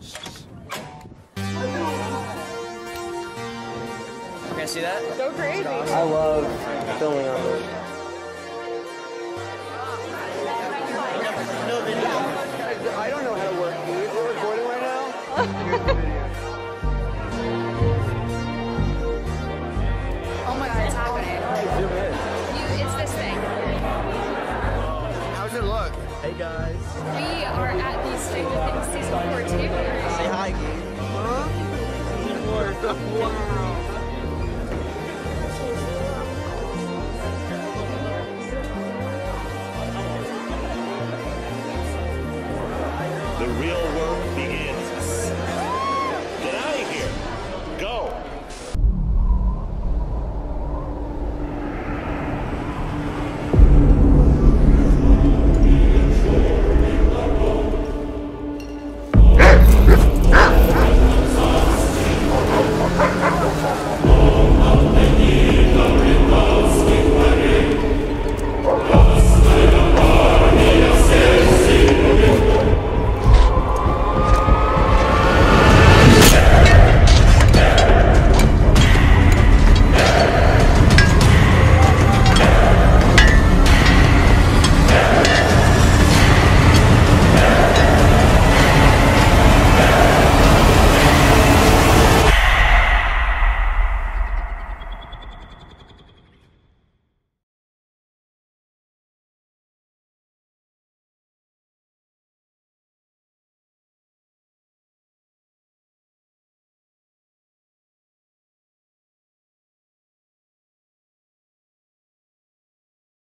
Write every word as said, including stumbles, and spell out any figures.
Okay, see that? So crazy. I love filming on this. No video. I don't know how to work these. We're recording right now. Here's the video. Oh my god, it's happening. Zoom in. You, it's this thing. How's it look? Hey guys. We are at the Stranger Things season four teaser. Say hi, Gabe. Huh? Wow. The real work begins.